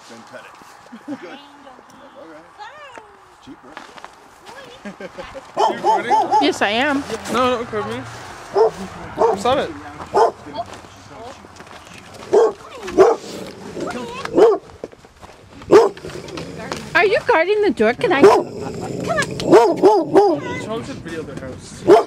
Then pet it. Good. Alright. Cheaper. Are you recording? Yes, I am. No, don't record me. Stop it. Are you guarding the door? Can I? Come on. Charles should video their house.